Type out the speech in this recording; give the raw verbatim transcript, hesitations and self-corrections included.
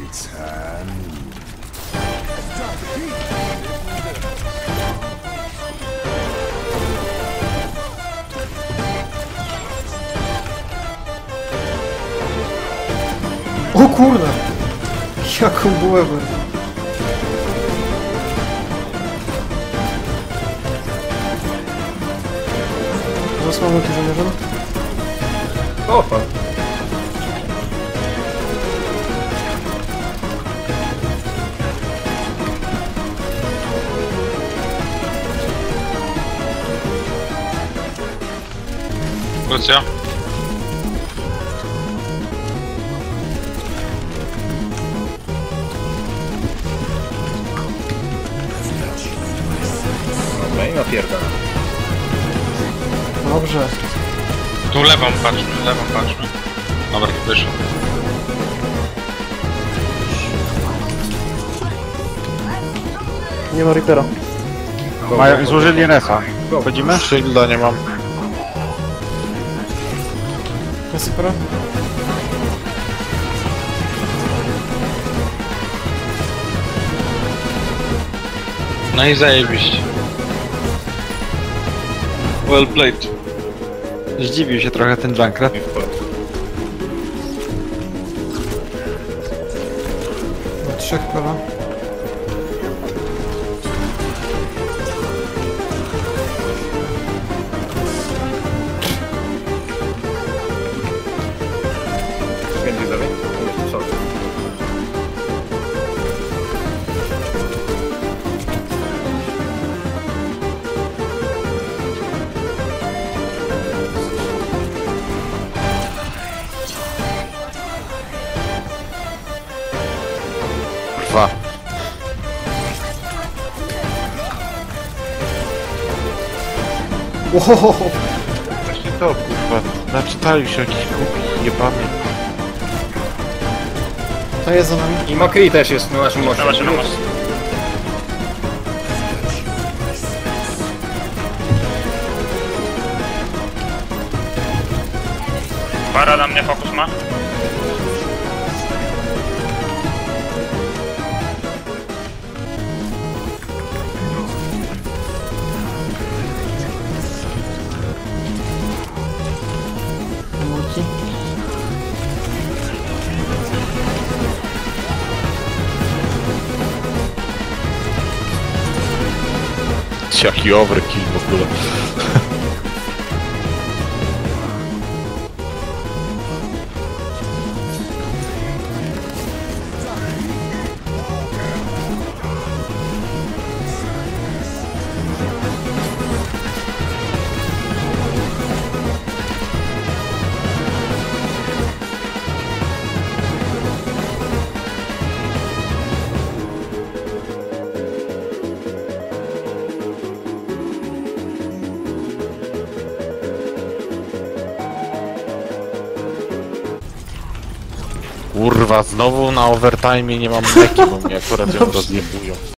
O kurde! Jaką bułę. Zaraz mamy tu żołnierzem. Opa! Lucja. No i napierdala. Dobrze. Tu lewą patrzmy, lewą patrzmy. Dobra, wyszło. Nie ma Reapera. Mają, złożyli N S a. Wchodzimy? Shielda nie mam. Jest Reapera? No i zajebiście. Well played. Zdziwił się trochę ten Junkrat. Nie wpadł. Na trzech prawa. Będzie dalej? Co? Dwa. Ohohoho! Właśnie to, kurwa. Naczytali się jakiś głupi, jebany. To jest za nami. I Mokri też jest na naszym moście. Zobaczymy most. Para na mnie fokus ma. Multi. Jaki overkill w ogóle. Kurwa, znowu na overtime nie mam meki, bo mnie akurat ją rozjebują.